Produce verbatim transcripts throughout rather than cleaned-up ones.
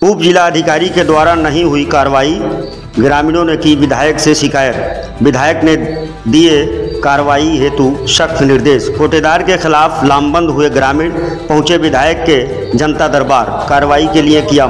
उप जिला अधिकारी के द्वारा नहीं हुई कार्रवाई, ग्रामीणों ने की विधायक से शिकायत। विधायक ने दिए कार्रवाई हेतु सख्त निर्देश। कोटेदार के खिलाफ लामबंद हुए ग्रामीण पहुंचे विधायक के जनता दरबार, कार्रवाई के लिए किया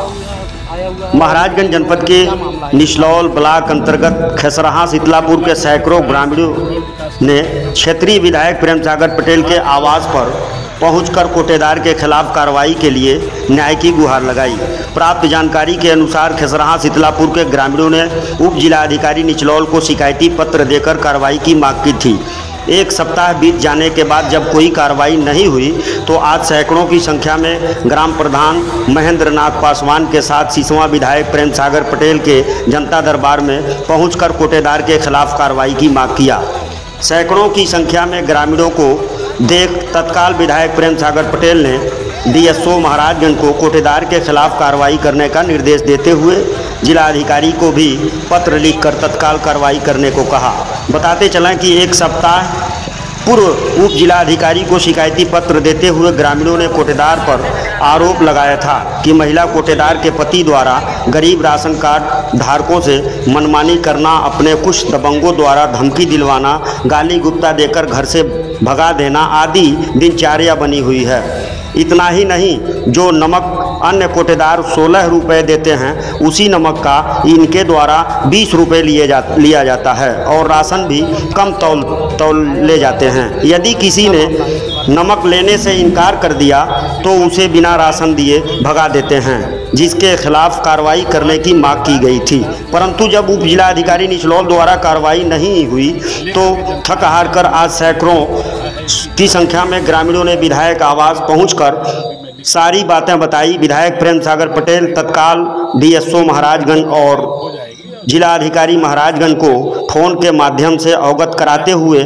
मांग। महाराजगंज जनपद के निचलौल ब्लॉक अंतर्गत खेसराहा शीतलापुर के सैकड़ों ग्रामीणों ने क्षेत्रीय विधायक प्रेम सागर पटेल के आवास पर पहुंचकर कोटेदार के खिलाफ कार्रवाई के लिए न्याय की गुहार लगाई। प्राप्त जानकारी के अनुसार खेसराहा शीतलापुर के ग्रामीणों ने उप जिला अधिकारी निचलौल को शिकायती पत्र देकर कार्रवाई की मांग की थी। एक सप्ताह बीत जाने के बाद जब कोई कार्रवाई नहीं हुई तो आज सैकड़ों की संख्या में ग्राम प्रधान महेंद्र नाथ पासवान के साथ सिसवा विधायक प्रेम सागर पटेल के जनता दरबार में पहुंचकर कोटेदार के खिलाफ कार्रवाई की मांग किया। सैकड़ों की संख्या में ग्रामीणों को देख तत्काल विधायक प्रेम सागर पटेल ने डीएसओ महाराजगंज को कोटेदार के खिलाफ कार्रवाई करने का निर्देश देते हुए जिला अधिकारी को भी पत्र लिखकर तत्काल कार्रवाई करने को कहा। बताते चलें कि एक सप्ताह पूर्व उप जिला अधिकारी को शिकायती पत्र देते हुए ग्रामीणों ने कोटेदार पर आरोप लगाया था कि महिला कोटेदार के पति द्वारा गरीब राशन कार्ड धारकों से मनमानी करना, अपने कुछ दबंगों द्वारा धमकी दिलवाना, गाली गुप्ता देकर घर से भगा देना आदि दिनचर्या बनी हुई है। इतना ही नहीं, जो नमक अन्य कोटेदार सोलह रुपये देते हैं उसी नमक का इनके द्वारा बीस रुपये लिए जा लिया जाता है और राशन भी कम तौल तौल ले जाते हैं। यदि किसी ने नमक लेने से इनकार कर दिया तो उसे बिना राशन दिए भगा देते हैं, जिसके खिलाफ कार्रवाई करने की मांग की गई थी। परंतु जब उप जिला अधिकारी निचलौल द्वारा कार्रवाई नहीं हुई तो थक हार कर आज सैकड़ों की संख्या में ग्रामीणों ने विधायक आवास पहुंचकर सारी बातें बताई। विधायक प्रेम सागर पटेल तत्काल डीएसओ महाराजगंज और जिला अधिकारी महाराजगंज को फोन के माध्यम से अवगत कराते हुए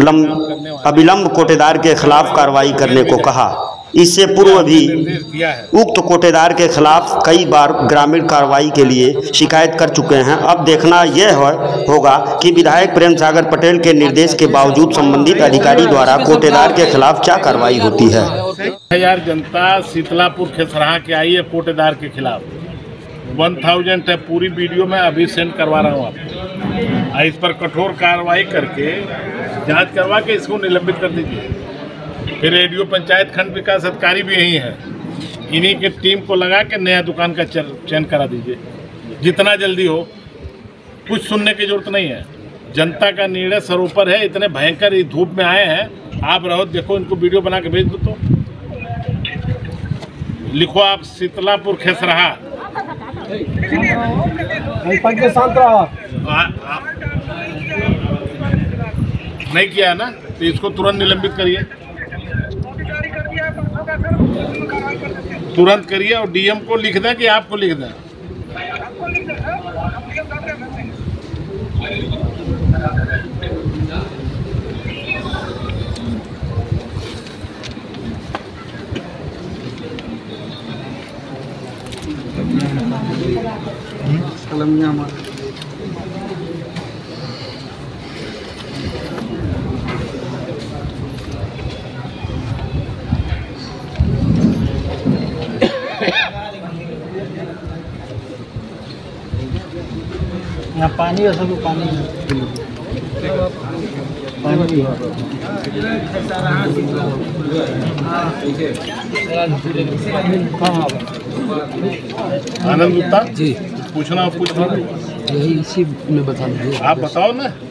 अविलंब कोटेदार के खिलाफ कार्रवाई करने को कहा। इससे पूर्व भी उक्त कोटेदार के खिलाफ कई बार ग्रामीण कार्रवाई के लिए शिकायत कर चुके हैं। अब देखना यह होगा कि विधायक प्रेम सागर पटेल के निर्देश के बावजूद संबंधित अधिकारी द्वारा कोटेदार के खिलाफ क्या कार्रवाई होती है। यार जनता शीतलापुर खेसराहा के आई है कोटेदार के खिलाफ वन थाउजेंड है, पूरी वीडियो में अभी सेंड करवा रहा हूँ आपको। इस पर कठोर कार्रवाई करके जांच करवा के इसको निलंबित कर दीजिए। फिर रेडियो पंचायत खंड विकास अधिकारी भी यही है, इन्हीं के टीम को लगा के नया दुकान का चयन करा दीजिए जितना जल्दी हो। कुछ सुनने की जरूरत नहीं है, जनता का निर्णय सरोपर है। इतने भयंकर धूप में आए हैं, आप रहो देखो, इनको वीडियो बना के भेज दो। तो लिखो आप शीतलापुर खेसराहा। नहीं किया है ना, तो इसको तुरंत निलंबित करिए, तुरंत करिए और डीएम को लिख दें कि आपको लिख दें। कलमिया यहाँ पानी है, सब पानी पानी आनंद गुप्ता जी, पूछना पूछना यही इसी में बता दीजिए। आप बताओ ना।